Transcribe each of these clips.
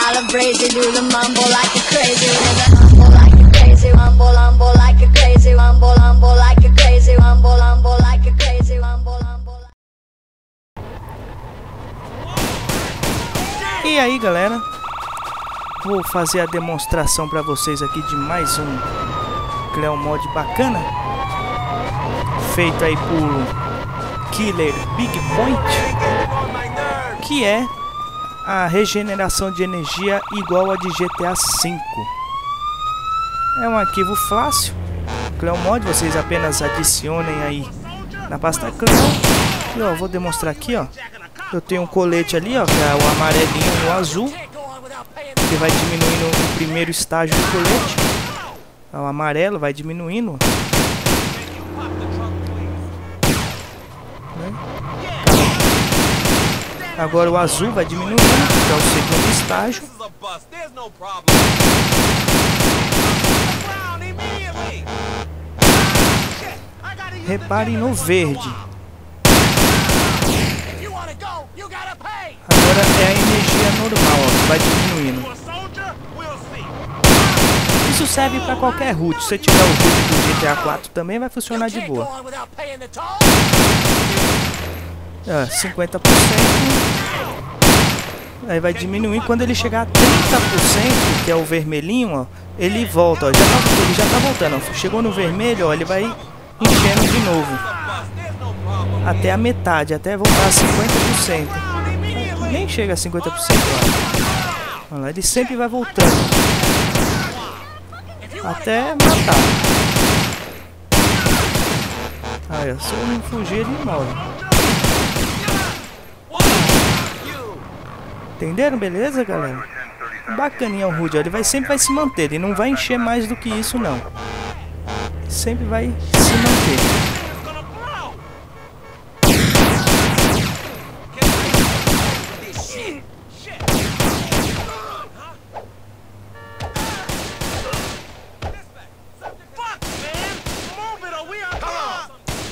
crazy, do the mumble like a crazy, rumble like a crazy, rumble like a crazy, rumble like a crazy, rumble like a crazy, rumble. E aí, galera, vou fazer a demonstração para vocês aqui de mais um Cleo Mod bacana, feito aí por Killer Big Point, que é a regeneração de energia igual a de GTA V. É um arquivo fácil, Cleo Mod, vocês apenas adicionem aí na pasta Cleo. E ó, vou demonstrar aqui, ó. Eu tenho um colete ali, ó, que é o amarelinho e o azul, que vai diminuindo no primeiro estágio do colete. O amarelo vai diminuindo. Agora o azul vai diminuindo, que é o segundo estágio. Reparem no verde. Agora é a energia normal, ó, que vai diminuindo. Isso serve para qualquer root. Se você tiver o root do GTA 4 também vai funcionar de boa. 50%. Aí vai diminuir. Quando ele chegar a 30%, que é o vermelhinho, ó, ele volta. Ó, ele já tá voltando. Ó. Chegou no vermelho, ó, ele vai enchendo de novo. Até a metade, até voltar a 50%. Nem chega a 50%, ó. Olha lá, ele sempre vai voltando. Até matar. Aí, ó, se eu não fugir, ele morre. Entenderam? Beleza, galera? Bacaninha o HUD, ó. Ele sempre vai se manter. Ele não vai encher mais do que isso, não. Sempre vai se manter.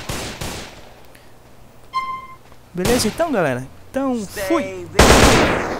Beleza, então, galera? Então, fui!